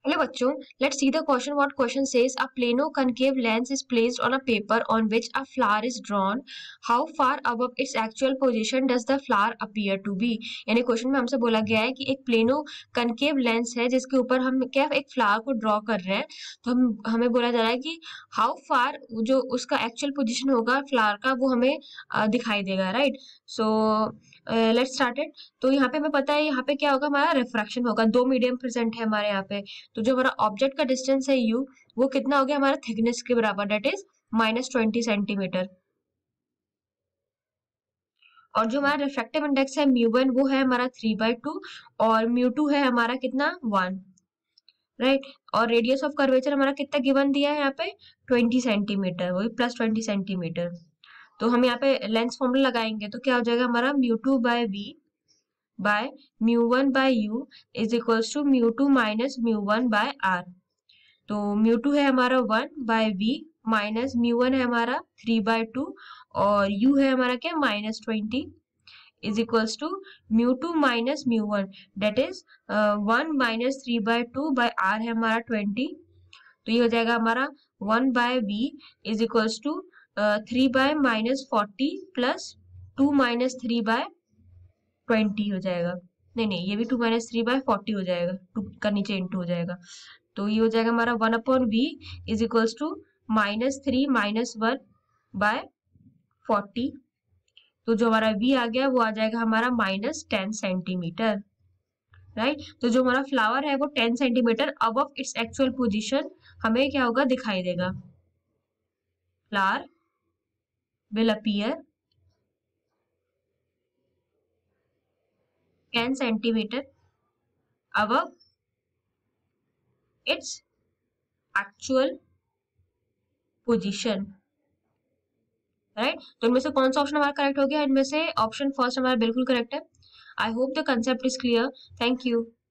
Hello बच्चों, let's see the question. What question says a plano concave lens is placed on a paper on which a flower is drawn. How far above its actual position does the flower appear to be? यानी question में हमसे बोला गया है कि एक plano concave lens है जिसके ऊपर हम क्या एक फ्लावर को ड्रॉ कर रहे हैं, तो हमें बोला जा रहा है कि हाउ फार जो उसका एक्चुअल पोजीशन होगा फ्लावर का वो हमें दिखाई देगा, right? So let's start it. तो यहाँ पे हमें पता है यहाँ पे क्या होगा, हमारा रिफ्रैक्शन होगा, दो मीडियम प्रेजेंट है हमारे यहाँ पे। तो जो हमारा ऑब्जेक्ट का डिस्टेंस है u, वो कितना हो गया हमारा थिकनेस के बराबर, डेट इज -20 सेंटीमीटर। और जो हमारा रिफ्रैक्टिव इंडेक्स है म्यू1 वो है हमारा 3/2 और म्यू2 है हमारा कितना 1, राइट? और रेडियस ऑफ कर्वेचर हमारा कितना गिवन दिया है यहाँ पे 20 सेंटीमीटर, वही +20 सेंटीमीटर। तो हम यहाँ पे लेंस फॉर्मूला लगाएंगे तो क्या हो जाएगा हमारा μ2/v by μ1/u is equals to μ2 minus μ1/r। तो μ2 है हमारा 1/v माइनस μ1 है हमारा 3/2 और u है हमारा क्या -20 is equals to μ2 minus μ1, that is 1 minus 3/2/r है हमारा 20। तो ये हो जाएगा हमारा 1/v is equals to 3/-40 plus 2 minus 3/20 हो जाएगा। नहीं, ये भी 2 माइनस 3/40 हो जाएगा, 2 का नीचे इंटू हो जाएगा। तो ये हो जाएगा हमारा 1/v is equals to -3 minus 1/40। तो जो हमारा v आ गया वो आ जाएगा हमारा -10 सेंटीमीटर, राइट? तो जो हमारा फ्लावर है वो 10 centimetre above its actual position हमें क्या होगा दिखाई देगा। Flower will appear 10 centimetre above its actual position, right? तो इनमें से कौन सा ऑप्शन हमारा करेक्ट हो गया? इनमें से ऑप्शन फर्स्ट हमारा बिल्कुल करेक्ट है। I hope the concept is clear. Thank you.